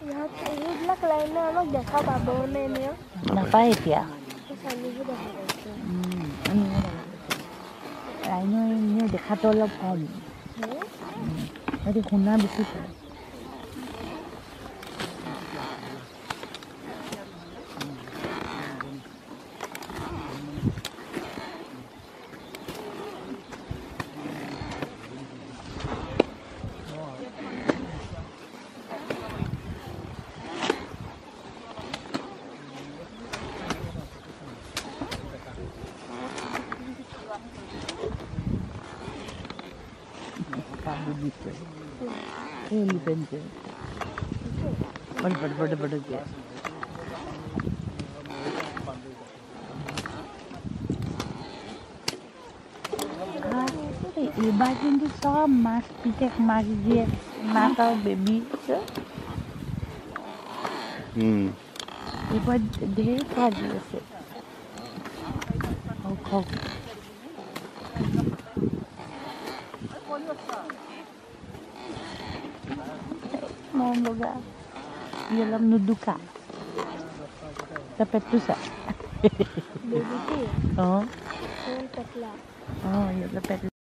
এইবিলাক লাইনে আমাক দেখা পাবনে এনেও নাপায় এতিয়া চালিহে দেখা পাইছে ৰাইনো এনেও দেখাটো অলপ কম সিহঁতি শুনা বেছি পায় begitu. Ini bentuk. Ber dia. Iba কিন্তু সব মাছ পিটেক মাছ দিয়ে মাছ আর বেবি এবার ঢের কাজ আছে mau boga dalam nuduka dapat tuh sa begitu oh yang petla oh ya dapat